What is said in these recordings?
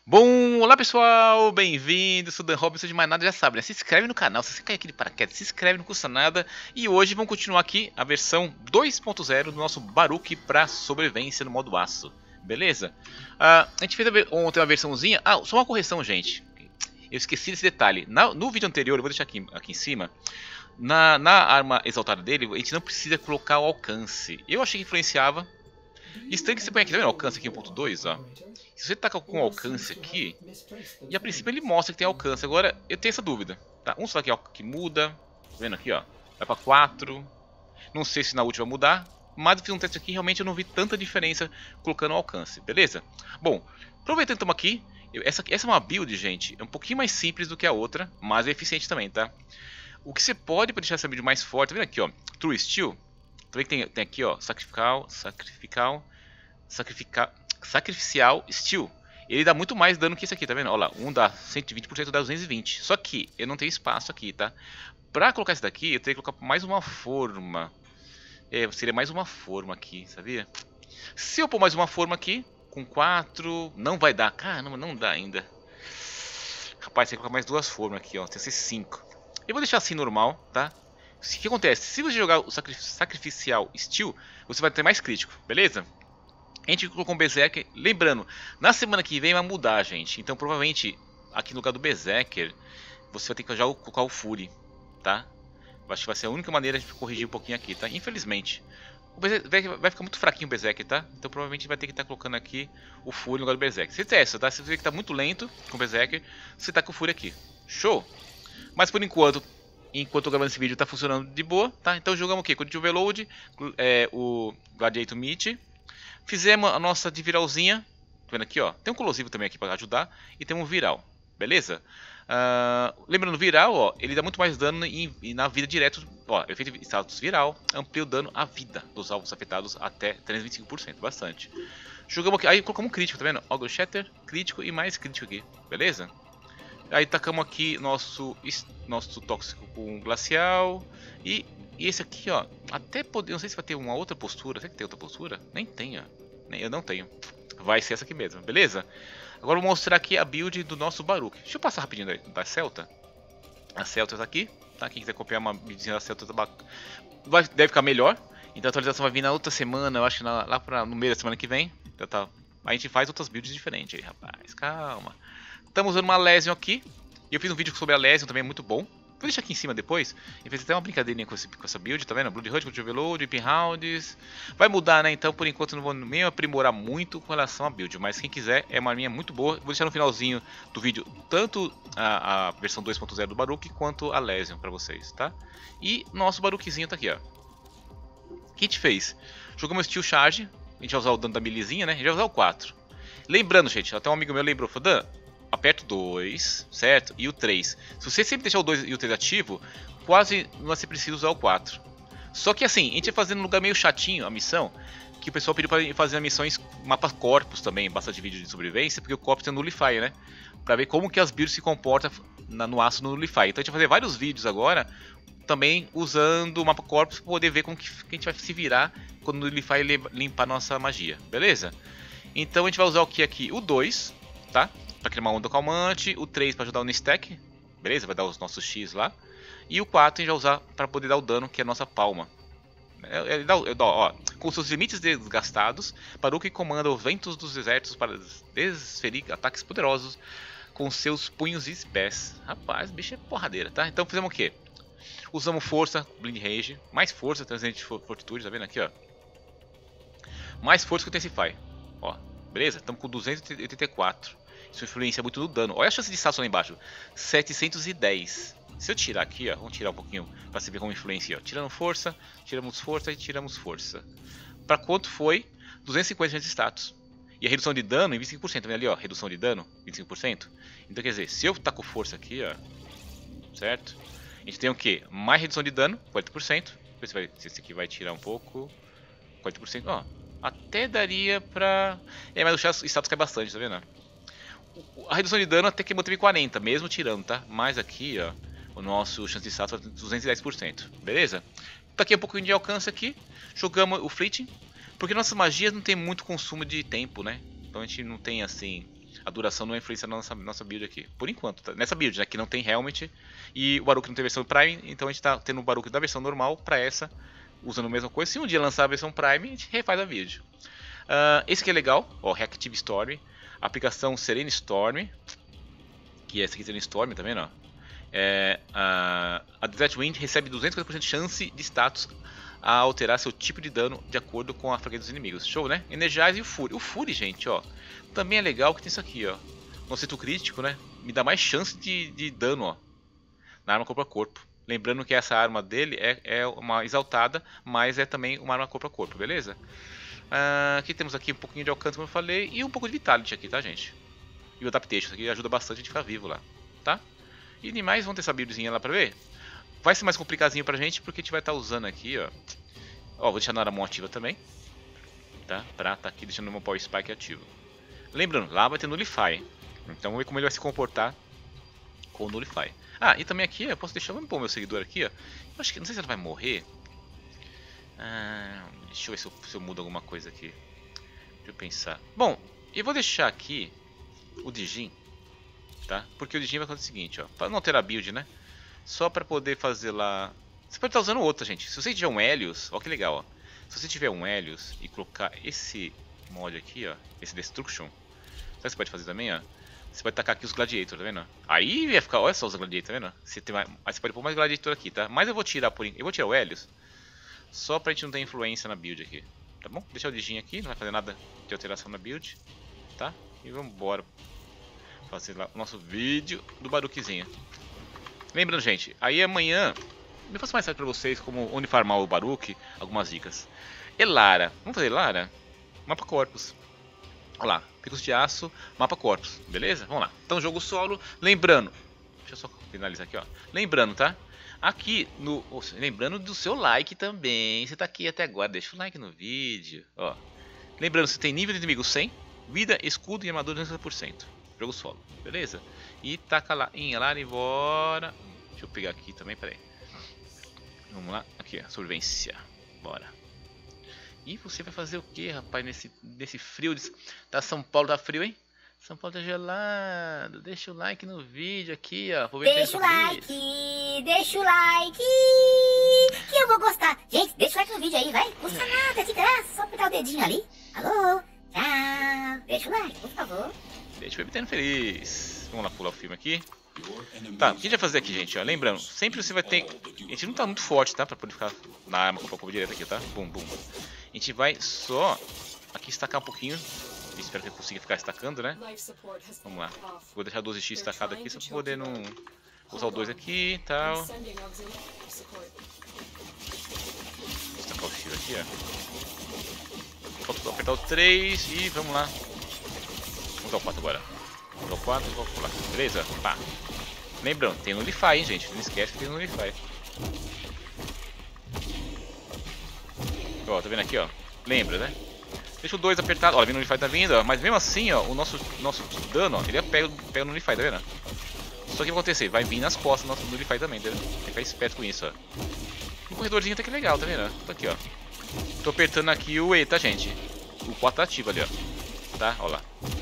Bom, olá pessoal, bem-vindos, sou Dan Robinson, de mais nada já sabe, né? Se inscreve no canal, se você cair aqui de paraquedas, se inscreve, não custa nada. E hoje vamos continuar aqui a versão 2.0 do nosso Baruch para sobrevivência no modo aço, beleza? A gente fez ontem uma versãozinha, só uma correção, gente. Eu esqueci desse detalhe, no vídeo anterior, eu vou deixar aqui em cima, na arma exaltada dele, a gente não precisa colocar o alcance. Eu achei que influenciava. Estranho que você põe aqui, tá vendo? Alcance aqui 1.2, ó. Se você taca com alcance aqui, e a princípio ele mostra que tem alcance. Agora eu tenho essa dúvida, tá? Um só que muda, tá vendo aqui, ó. Vai pra 4. Não sei se na última vai mudar, mas eu fiz um teste aqui e realmente eu não vi tanta diferença colocando o alcance, beleza? Bom, aproveitando que estamos aqui, essa é uma build, gente, é um pouquinho mais simples do que a outra, mas é eficiente também, tá? O que você pode para deixar essa build mais forte, tá vendo aqui, ó, True Steel, tá vendo que tem aqui, ó, Sacrificial Steel. Ele dá muito mais dano que esse aqui, tá vendo? Olha lá, um dá 120%, dá 220. Só que eu não tenho espaço aqui, tá? Pra colocar esse daqui, eu teria que colocar mais uma forma. Seria mais uma forma aqui, sabia? Se eu pôr mais uma forma aqui, com 4, não vai dar. Caramba, não dá ainda. Rapaz, tem que colocar mais duas formas aqui, ó. Tem que ser 5. Eu vou deixar assim normal, tá? O que acontece? Se você jogar o Sacrificial Steel, você vai ter mais crítico, beleza? A gente colocou um Berserker, lembrando, na semana que vem vai mudar, gente. Então provavelmente aqui no lugar do Berserker, você vai ter que já colocar o Fury, tá? Acho que vai ser a única maneira de corrigir um pouquinho aqui, tá? Infelizmente. O Berserker vai ficar muito fraquinho o Berserker, tá? Então provavelmente vai ter que estar colocando aqui o Fury no lugar do Berserker. Você testa, tá? Se você vê que tá muito lento com o Berserker, você tá com o Fury aqui. Show! Mas por enquanto eu gravando esse vídeo tá funcionando de boa, tá? Então jogamos o que? Com o Overload, o Gladiator Meat. Fizemos a nossa de viralzinha, tá vendo aqui, ó? Tem um corrosivo também aqui para ajudar e tem um viral, beleza? Lembrando, viral, ó, ele dá muito mais dano na vida direto, ó, efeito status viral, amplia o dano à vida dos alvos afetados até 325%, bastante. Jogamos aqui, aí colocamos um crítico, tá vendo? Ogre Shatter, crítico e mais crítico aqui, beleza? Aí tacamos aqui nosso tóxico com glacial e esse aqui, ó, até poder, não sei se vai ter uma outra postura. Será que tem outra postura? Nem tem, ó. Eu não tenho. Vai ser essa aqui mesmo, beleza? Agora eu vou mostrar aqui a build do nosso Baruch. Deixa eu passar rapidinho da Celta. As Celtas aqui, tá? Quem quiser copiar uma buildzinha da Celta deve ficar melhor. Então a atualização vai vir na outra semana, eu acho que lá no meio da semana que vem. Então, tá. A gente faz outras builds diferentes aí, rapaz. Calma. Estamos usando uma Lesion aqui. E eu fiz um vídeo sobre a Lesion também, é muito bom. Vou deixar aqui em cima depois. Eu fiz até uma brincadeirinha com essa build, tá vendo? Bloodhunt, Blood Overload, Whipping Rounds. Vai mudar, né? Então, por enquanto, não vou nem aprimorar muito com relação à build. Mas quem quiser, é uma arminha muito boa. Vou deixar no finalzinho do vídeo tanto a versão 2.0 do Baruch quanto a Lesion pra vocês, tá? E nosso Baruchzinho tá aqui, ó. O que a gente fez? Jogamos Steel Charge. A gente vai usar o dano da milizinha, né? A gente vai usar o 4. Lembrando, gente, até um amigo meu lembrou, falou, Dan, aperta o 2, certo? E o 3. Se você sempre deixar o 2 e o 3 ativo, quase não vai ser preciso usar o 4. Só que assim, a gente vai fazendo um lugar meio chatinho a missão, que o pessoal pediu para fazer missões, mapa corpus também, bastante vídeo de sobrevivência, porque o corpus tem Nullify, né? Pra ver como que as builds se comportam no aço no Nullify. Então a gente vai fazer vários vídeos agora, também usando o mapa corpus, para poder ver como que a gente vai se virar quando o Nullify limpar nossa magia, beleza? Então a gente vai usar o que aqui? O 2, tá? Para criar uma onda calmante, o 3 para ajudar no stack, beleza? Vai dar os nossos X lá. E o 4 a gente vai usar para poder dar o dano, que é a nossa palma. Ó, com seus limites desgastados, Baruch comanda os ventos dos desertos para desferir ataques poderosos com seus punhos e pés. Rapaz, o bicho é porradeira, tá? Então fizemos o que? Usamos força, Blind Rage, mais força, transcendente fortitude, tá vendo aqui, ó? Mais força que o Intensify, ó, beleza? Estamos com 284. Isso influencia muito no dano. Olha a chance de status lá embaixo. 710. Se eu tirar aqui, ó. Vamos tirar um pouquinho para você ver como influencia. Ó. Tirando força, tiramos força e tiramos força. Para quanto foi? 250 de status. E a redução de dano em 25%. Tá vendo ali, ó? Redução de dano, 25%. Então quer dizer, se eu taco força aqui, ó. Certo? A gente tem o que? Mais redução de dano, 40%. Se esse aqui vai tirar um pouco. 40%. Ó. Até daria pra... mas o status cai bastante, tá vendo? A redução de dano até que manteve 40, mesmo tirando, tá? Mas aqui, ó, o nosso chance de status é 210%, beleza? Tá aqui um pouquinho de alcance aqui, jogamos o Fleeting, porque nossas magias não tem muito consumo de tempo, né? Então a gente não tem, assim, A duração não influencia na nossa build aqui. Por enquanto, tá? Nessa build, né? Que não tem Helmet e o Baruch não tem versão Prime. Então a gente tá tendo o Baruch da versão normal pra essa, usando a mesma coisa. Se um dia lançar a versão Prime, a gente refaz a build. Esse aqui é legal, ó, Reactive Storm. Aplicação Serene Storm. Que é essa aqui, Serene Storm, tá vendo? Ó? A Desert Wind recebe 250% de chance de status a alterar seu tipo de dano de acordo com a fraqueza dos inimigos. Show, né? Energize e o Fury. O Fury, gente, ó, também é legal que tem isso aqui, ó. No acerto crítico, né? Me dá mais chance de dano, ó, na arma corpo a corpo. Lembrando que essa arma dele é uma exaltada, mas é também uma arma corpo a corpo, beleza? Aqui temos aqui um pouquinho de alcance, como eu falei, e um pouco de Vitality aqui, tá, gente? E o Adaptation, isso aqui ajuda bastante a gente ficar vivo lá, tá? E demais, vamos ter essa buildzinha lá pra ver? Vai ser mais complicadinho pra gente, porque a gente vai estar usando aqui, ó. Ó, vou deixar na Aramon ativa também, tá? Pra tá aqui deixando o meu Power Spike ativo. Lembrando, lá vai ter Nullify. Então vamos ver como ele vai se comportar com o Nullify. E também aqui, eu posso deixar, vamos pôr o meu seguidor aqui, ó. Eu acho que, não sei se ela vai morrer. Deixa eu ver se eu mudo alguma coisa aqui. Deixa eu pensar. Bom, eu vou deixar aqui o Dijin, tá? Porque o Dijin vai fazer o seguinte, ó. Pra não ter a build, né? Só pra poder fazer lá... Você pode estar usando outra, gente. Se você tiver um Helios, ó que legal, ó. Se você tiver um Helios e colocar esse mod aqui, ó, esse Destruction, sabe o que você pode fazer também, ó? Você pode tacar aqui os Gladiator, tá vendo? Aí vai ficar, olha só os Gladiator, tá vendo? Você tem mais, aí você pode pôr mais Gladiator aqui, tá? Mas eu vou tirar eu vou tirar o Helios só pra gente não ter influência na build aqui, tá bom? Deixar o Dijin aqui, não vai fazer nada de alteração na build, tá? E vamos embora fazer lá o nosso vídeo do Baruchzinho. Lembrando, gente, aí amanhã eu faço mais tarde pra vocês como onde farmar o Baruch, algumas dicas. Elara, vamos fazer Elara? Mapa Corpus. Olha lá, Picos de Aço, Mapa Corpus, beleza? Vamos lá. Então, jogo solo, lembrando, deixa eu só finalizar aqui, ó. Lembrando, tá? Aqui, lembrando do seu like também. Você tá aqui até agora, deixa o like no vídeo, ó. Lembrando, você tem nível de inimigo 100, vida, escudo e armadura 90%. Jogo solo, beleza? E taca lá em Elara e bora. Deixa eu pegar aqui também, peraí. Vamos lá, aqui, ó, sobrevivência, bora. E você vai fazer o que, rapaz, nesse frio? Tá, São Paulo tá frio, hein? São Paulo tá gelado. Deixa o like no vídeo aqui, ó. Deixa o like, deixa o like, que eu vou gostar. Gente, deixa o like no vídeo aí, vai. Custa nada, é de graça. Só apertar o dedinho ali. Alô, tchau. Deixa o like, por favor. Deixa o bebê feliz. Vamos lá pular o filme aqui. Tá, o que a gente vai fazer aqui, gente? Ó, lembrando, sempre você vai ter... A gente não tá muito forte, tá? Pra poder ficar na arma com a pouco direto aqui, tá? Bum, bum. A gente vai só aqui estacar um pouquinho. Espero que eu consiga ficar estacando, né? Vamos lá. Vou deixar 12x estacado aqui, só pra poder não... Vou usar o 2 aqui e tal. Vou estacar o X aqui, ó. Falta apertar o 3 e vamos lá. Vamos usar o 4 agora. Vamos usar o 4 e vamos pular. Beleza? Pá. Lembrando, tem Nullify, hein, gente? Não esquece que tem Nullify. Ó, tá vendo aqui, ó? Lembra, né? Deixa o 2 apertado. Ó, o Nullify tá vindo, ó. Mas mesmo assim, ó, o nosso dano, ó, ele pega o Nullify, tá vendo? Só que o que vai acontecer? Vai vir nas costas do nosso Nullify também, tá vendo? Tem que ficar esperto com isso, ó. O corredorzinho até que legal, tá vendo? Tá aqui, ó. Tô apertando aqui o E, tá, gente? O 4 tá ativo ali, ó. Tá? Ó lá.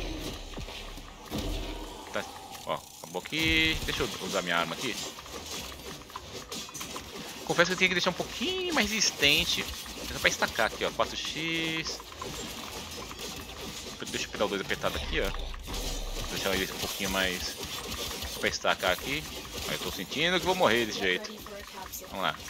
Tá. Ó, acabou aqui. Deixa eu usar minha arma aqui. Confesso que eu tenho que deixar um pouquinho mais resistente. Pra estacar aqui, ó. 4x. Deixa eu pegar o 2 apertado aqui, ó. Vou deixar ele um pouquinho mais pra estacar aqui. Aí eu tô sentindo que vou morrer desse jeito. Vamos lá.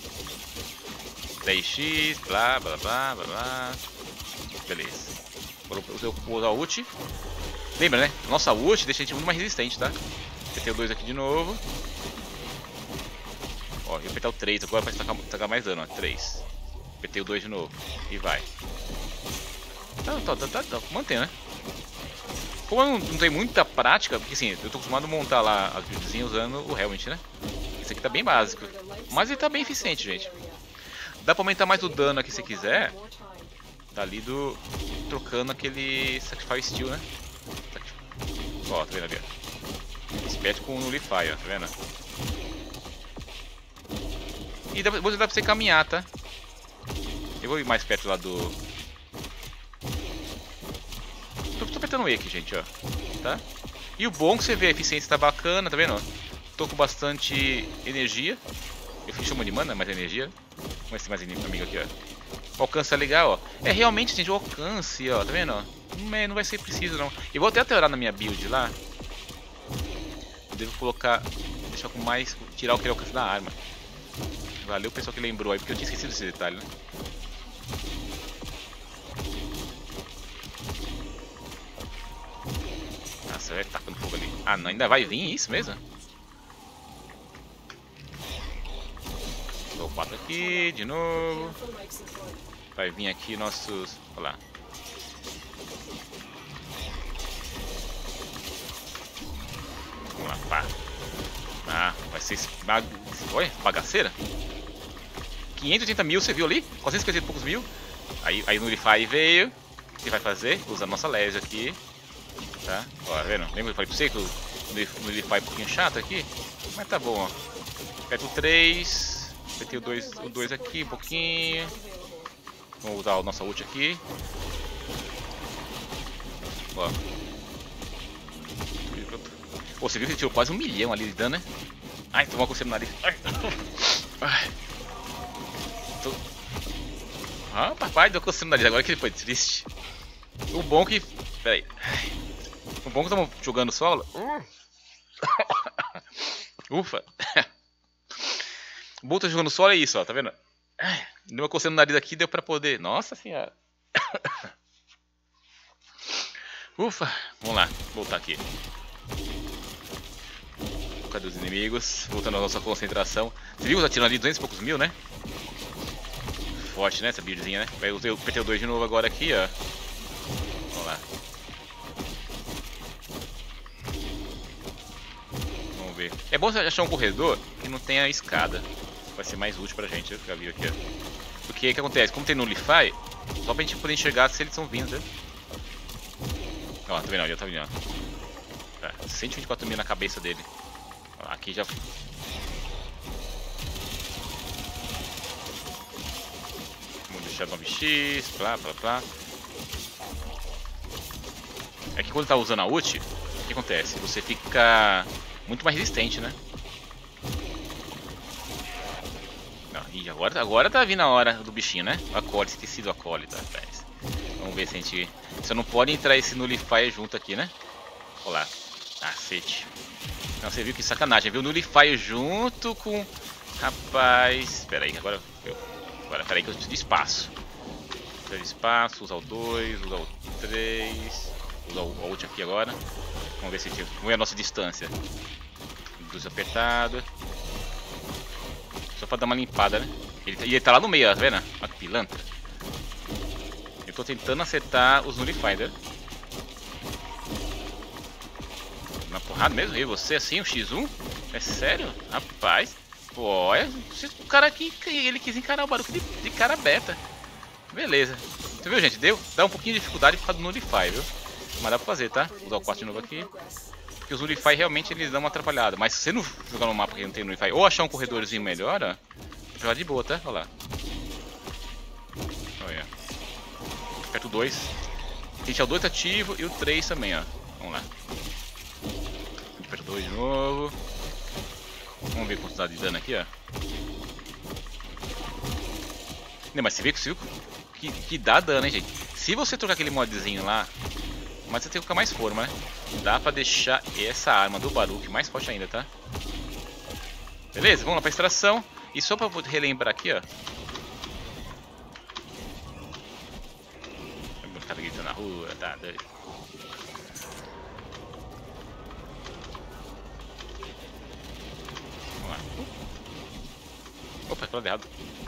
10x, blá blá blá blá blá. Beleza. Vou usar o ult. Lembra, né? Nossa ult deixa a gente muito mais resistente, tá? Apertei o 2 aqui de novo. Ó, e apertar o 3 agora pra estacar mais dano, ó. 3. Apertei o 2 de novo. E vai. Tá. Mantém, né? Como eu não tenho muita prática, porque assim, eu tô acostumado a montar lá as buildzinhas usando o Helmet, né? Esse aqui tá bem básico. Mas ele tá bem eficiente, gente. Dá pra aumentar mais o dano aqui se quiser. Tá ali trocando aquele Sacrifice Steel, né? Ó, tá vendo ali, ó. Espete com o Nullify, ó, tá vendo? E dá pra você caminhar, tá? Eu vou ir mais perto lá do... Tô apertando o E aqui, gente, ó. tá? E o bom que você vê, a eficiência tá bacana, tá vendo? Tô com bastante energia. Eu fiz chama de mana, mais energia. Vamos ver se tem mais amigo aqui, ó. O alcance é legal, ó. É realmente, gente, o alcance, ó, tá vendo, ó? Não vai ser preciso, não. Eu vou até alterar na minha build lá. Eu devo colocar, deixar com mais, tirar aquele alcance da arma. Valeu o pessoal que lembrou aí, porque eu tinha esquecido desse detalhe, né? Nossa, vai tacando fogo ali. Ah, não, ainda vai vir isso mesmo? Dou 4 aqui, de novo. Vai vir aqui nossos... Olha lá. Vamos lá, pá. Ah, vai ser... Oi, bagaceira? 580 mil, você viu ali? 450 e poucos mil. Aí o Nullify veio. O que vai fazer? Usa a nossa laser aqui. Tá? Ó, tá vendo? Lembra que eu falei pra você que o Nullify é um pouquinho chato aqui? Mas tá bom, ó. Aperta o 3. Apertei o 2 aqui um pouquinho. Vamos usar a nossa ult aqui. Ó. Pô, você viu que ele tirou quase 1 milhão ali de dano, né? Ai, tomou uma coceira no nariz. Ai. Ah, papai, deu coceira no nariz. Agora que ele foi triste. O bom que... Pera aí. O bom que estamos jogando solo. Ufa. O bom que tá jogando solo é isso, ó. Tá vendo? Deu uma coceira no nariz aqui, deu pra poder... Nossa senhora. Ufa. Vamos lá. Voltar aqui. Cadê os inimigos? Voltando à nossa concentração. Você viu que tá tirando ali 200 e poucos mil, né? Forte, né? Essa buildzinha, né? Vai usar o PT2 de novo agora aqui, ó. Vamos lá. Vamos ver. É bom você achar um corredor que não tenha escada. Vai ser mais útil pra gente, eu já vi aqui, ó. Porque o que acontece? Como tem Nullify, só pra gente poder enxergar se eles estão vindo, né? Ó, tá vendo? Já tá vindo, ó. Tá, 124 mil na cabeça dele. Ó, aqui já... Vamos deixar 9x, plá. É que quando tá usando a ult, o que acontece? Você fica muito mais resistente, né? Não, e agora tá vindo a hora do bichinho, né? O acólito, esqueci do acólito, rapaz. Vamos ver se a gente... Só não pode entrar esse Nullify junto aqui, né? Olha lá. Cacete. Não, você viu que sacanagem. Viu o Nullify junto com... Rapaz... Espera aí, agora... Peraí que eu preciso de espaço. Preciso de espaço, usar o 2, usar o 3... Usar o ult aqui agora. Vamos ver se a gente... Vamos ver a nossa distância. 2 apertado. Só pra dar uma limpada, né? Ele tá lá no meio, ó, tá vendo? Olha que pilantra. Eu tô tentando acertar os Nullifier. Na porrada mesmo? Eu e você assim, o X1? É sério? Rapaz. Pô, olha, o cara aqui, ele quis encarar o barulho de cara aberta. Beleza. Você viu, gente? Dá um pouquinho de dificuldade por causa do Nullify, viu? Mas dá pra fazer, tá? Vou usar o 4 de novo aqui. Porque os Nullify realmente eles dão uma atrapalhada. Mas se você não jogar no mapa que não tem Nullify ou achar um corredorzinho melhor, ó, jogar de boa, tá? Olha lá. Olha. Aperta o 2. Deixa o 2 ativo e o 3 também, ó. Vamos lá. Aperta o 2 de novo. Vamos ver a quantidade de dano aqui, ó. Não, mas você viu que dá dano, hein, gente? Se você trocar aquele modzinho lá, mas você tem que ficar mais forma, né? Dá pra deixar essa arma do Baruch mais forte ainda, tá? Beleza, vamos lá pra extração. E só pra relembrar aqui, ó. O cara gritando na rua, tá doido. Vamos lá. Opa, tô errado.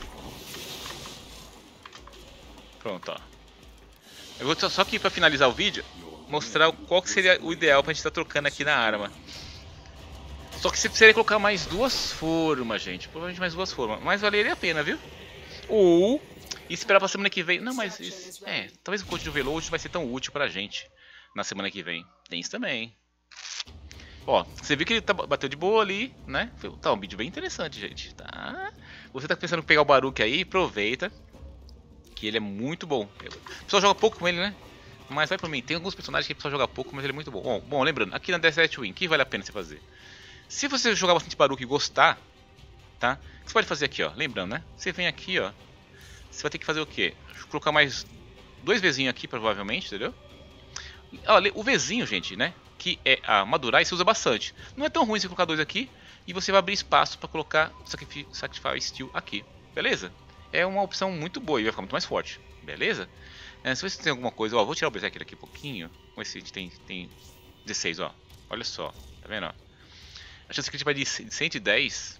Pronto, ó. Eu vou só aqui pra finalizar o vídeo mostrar qual que seria o ideal pra gente estar trocando aqui na arma. Só que você precisaria colocar mais 2 formas, gente. Provavelmente mais 2 formas. Mas valeria a pena, viu? Ou esperar pra semana que vem. Não, mas talvez o code do Veload vai ser tão útil pra gente na semana que vem. Tem isso também. Ó, você viu que ele bateu de boa ali, né? Tá um vídeo bem interessante, gente. Tá? Você tá pensando em pegar o Baruch aí, aproveita. Que ele é muito bom. O pessoal joga pouco com ele, né? Mas vai por mim, tem alguns personagens que precisa jogar pouco, mas ele é muito bom. Bom, lembrando, aqui na Desert Wing, o que vale a pena você fazer? Se você jogar bastante Baruch e gostar, tá? O que você pode fazer aqui, ó? Lembrando, né? Você vem aqui, ó. Você vai ter que fazer o quê? Colocar mais 2 Vzinhos aqui, provavelmente, entendeu? Olha, o Vzinho, gente, né? Que é a Madurai, você usa bastante. Não é tão ruim você colocar 2 aqui. E você vai abrir espaço para colocar Sacrifice Steel aqui. Beleza? É uma opção muito boa e vai ficar muito mais forte. Beleza? Se você tem alguma coisa, ó, vou tirar o Berserker aqui um pouquinho. Vamos ver se a gente tem 16, ó. Olha só, tá vendo, ó? A chance que a gente vai de 110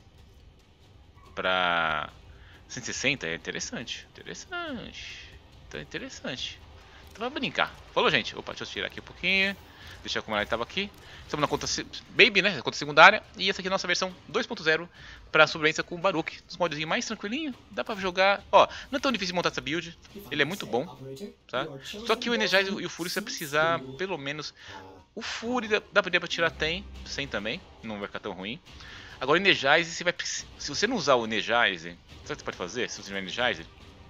para 160 é interessante. Então é interessante. Então vai brincar. Falou, gente. Opa, deixa eu tirar aqui um pouquinho. Deixar como ela estava aqui. Estamos na conta Baby, né? Na conta secundária. E essa aqui é a nossa versão 2.0 para sobrevivência com o Baruch. Dos modzinhos mais tranquilinho. Dá pra jogar. Ó, não é tão difícil montar essa build. Ele é muito bom, tá? Só que o Energize e o Fury você vai precisar pelo menos. O Fury dá pra tirar sem também. Não vai ficar tão ruim. Agora o Energize, você vai precisar. Se você não usar o Energize, sabe o que você pode fazer? Se você tiver Energize,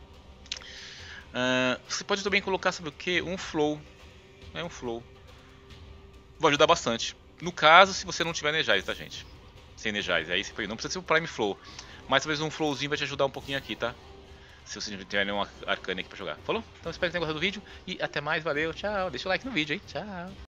você pode também colocar, sabe o que? Um Flow. É um Flow. Vai ajudar bastante. No caso, se você não tiver Energize, tá, gente? Sem Energize. Aí você não precisa ser o Prime Flow. Mas talvez um Flowzinho vai te ajudar um pouquinho aqui, tá? Se você não tiver nenhuma Arcane aqui pra jogar. Falou? Então espero que tenham gostado do vídeo. E até mais, valeu, tchau. Deixa o like no vídeo, hein? Tchau.